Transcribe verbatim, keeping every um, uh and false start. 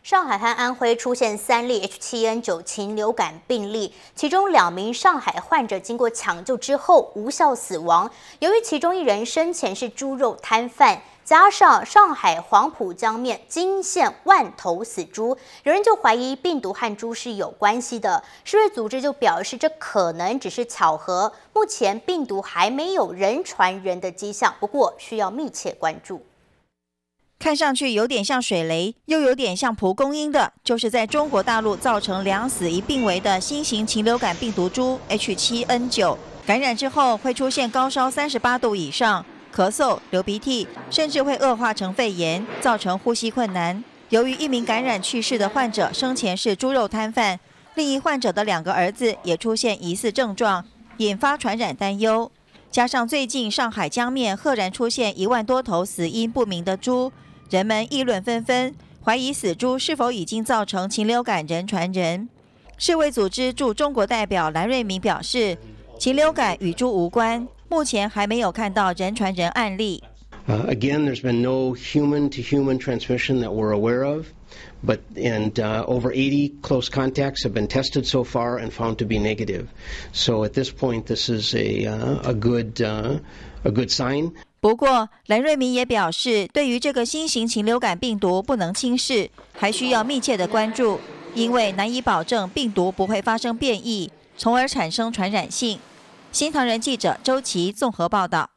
上海和安徽出现三例 H 七 N 九 禽流感病例，其中两名上海患者经过抢救之后无效死亡。由于其中一人生前是猪肉摊贩，加上上海黄浦江面惊现万头死猪，有人就怀疑病毒和猪是有关系的。世卫组织就表示，这可能只是巧合。目前病毒还没有人传人的迹象，不过需要密切关注。 看上去有点像水雷，又有点像蒲公英的，就是在中国大陆造成两死一病危的新型禽流感病毒株 H 七 N 九。感染之后会出现高烧三十八度以上。咳嗽、流鼻涕，甚至会恶化成肺炎，造成呼吸困难。由于一名感染去世的患者生前是猪肉摊贩，另一患者的两个儿子也出现疑似症状，引发传染担忧。加上最近上海江面赫然出现一万多头死因不明的猪，人们议论纷纷，怀疑死猪是否已经造成禽流感人传人。世卫组织驻中国代表蓝瑞明表示，禽流感与猪无关。目前还没有看到人传人案例。 Uh, again, there's been no human-to-human transmission that we're aware of, but and uh, over eighty close contacts have been tested so far and found to be negative. So at this point, this is a uh, a good uh, a good sign. 不过，蓝瑞明也表示，对于这个新型禽流感病毒不能轻视，还需要密切的关注，因为难以保证病毒不会发生变异，从而产生传染性。新唐人记者周琦综合报道。